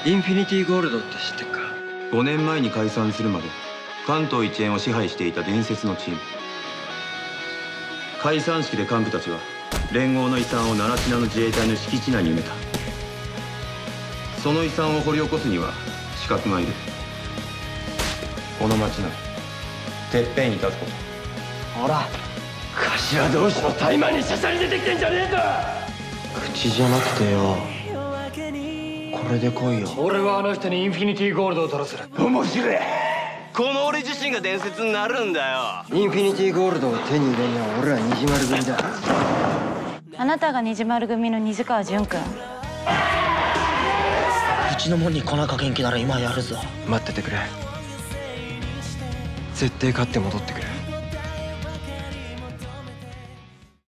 インフィニティゴールドって知ってっか。 5年前に解散するまで関東一円を支配していた伝説のチーム。解散式で幹部たちは連合の遺産を奈良市の自衛隊の敷地内に埋めた。その遺産を掘り起こすには資格がいる。この町のてっぺんに立つこと。 ほら、頭同士の怠慢にしゃしゃり出てきてんじゃねえぞ。 口じゃなくてよ、これで来いよ。 俺はあの人にインフィニティゴールドを取らせる。面白い。 この俺自身が伝説になるんだよ。 インフィニティゴールドを手に入れるのは俺ら虹丸組だ。 あなたが虹丸組の虹川純君。 うちのもんに粉かけん気なら今やるぞ。 待っててくれ。絶対勝って戻ってくる。